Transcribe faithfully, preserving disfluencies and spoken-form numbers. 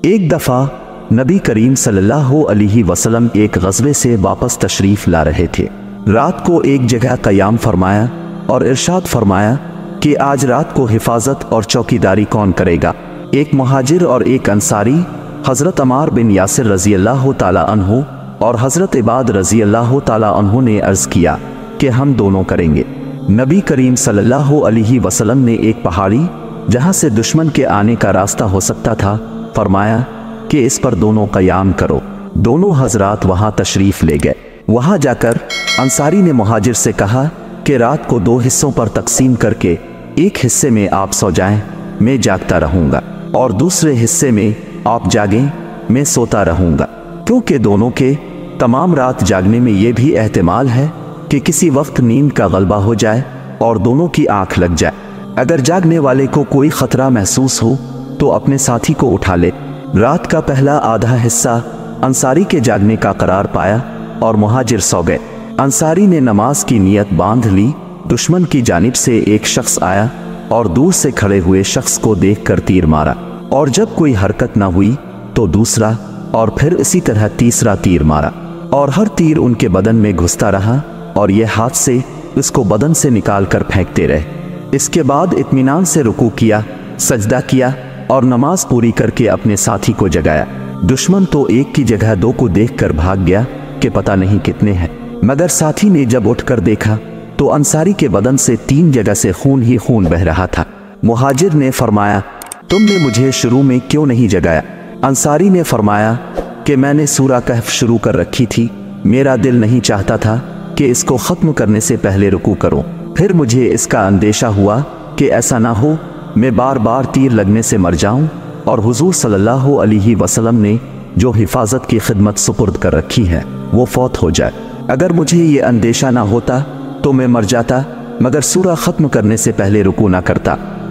ایک دفعہ نبی کریم صلی اللہ علیہ وسلم ایک غزوے سے واپس تشریف لا رہے تھے۔ رات کو ایک جگہ قیام فرمایا اور ارشاد فرمایا کہ آج رات کو حفاظت اور چوکیداری کون کرے گا؟ ایک مہاجر اور ایک انصاری، حضرت عمار بن یاسر رضی اللہ تعالی عنہ اور حضرت عباد رضی اللہ تعالی عنہ نے عرض کیا کہ ہم دونوں کریں گے۔ نبی کریم صلی اللہ علیہ وسلم نے ایک پہاڑی جہاں سے دشمن کے آنے کا راستہ ہو سکتا تھا فرمایا کہ اس پر دونوں قیام کرو۔ دونوں حضرات وہاں تشریف لے گئے۔ وہاں جا کر انصاری نے مہاجر سے کہا کہ رات کو دو حصوں پر تقسیم کر کے ایک حصے میں آپ سو جائیں، میں جاگتا رہوں گا، اور دوسرے حصے میں آپ جاگیں، میں سوتا رہوں گا، کیونکہ دونوں کے تمام رات جاگنے میں یہ بھی احتمال ہے کہ کسی وقت نیند کا غلبہ ہو جائے اور دونوں کی آنکھ لگ جائے۔ اگر جاگنے والے کو کوئی خطرہ محسوس ہو تو اپنے ساتھی کو اٹھا لے۔ رات کا پہلا آدھا حصہ انصاری کے جاگنے کا قرار پایا اور مہاجر سو گئے۔ انصاری نے نماز کی نیت باندھ لی۔ دشمن کی جانب سے ایک شخص آیا اور دور سے کھڑے ہوئے شخص کو دیکھ کر تیر مارا، اور جب کوئی حرکت نہ ہوئی تو دوسرا اور پھر اسی طرح تیسرا تیر مارا، اور ہر تیر ان کے بدن میں گھستا رہا اور یہ ہاتھ سے اس کو بدن سے نکال کر پھینکتے رہے۔ اس کے بعد اطمینان سے رکوع کیا، سجدہ کیا اور نماز پوری کر کے اپنے ساتھی کو جگایا۔ دشمن تو ایک کی جگہ دو کو دیکھ کر بھاگ گیا کہ پتہ نہیں کتنے ہیں، مگر ساتھی نے جب اٹھ کر دیکھا تو انصاری کے بدن سے تین جگہ سے خون ہی خون بہ رہا تھا۔ مہاجر نے فرمایا تم نے مجھے شروع میں کیوں نہیں جگایا؟ انصاری نے فرمایا کہ میں نے سورہ کہف شروع کر رکھی تھی، میرا دل نہیں چاہتا تھا کہ اس کو ختم کرنے سے پہلے رکوع کروں، پھر مجھے اس کا اندیشہ ہوا کہ ایسا نہ ہو میں بار بار تیر لگنے سے مر جاؤں اور حضور صلی اللہ علیہ وسلم نے جو حفاظت کی خدمت سپرد کر رکھی ہے وہ فوت ہو جائے۔ اگر مجھے یہ اندیشہ نہ ہوتا تو میں مر جاتا، مگر سورہ ختم کرنے سے پہلے رکوع نہ کرتا۔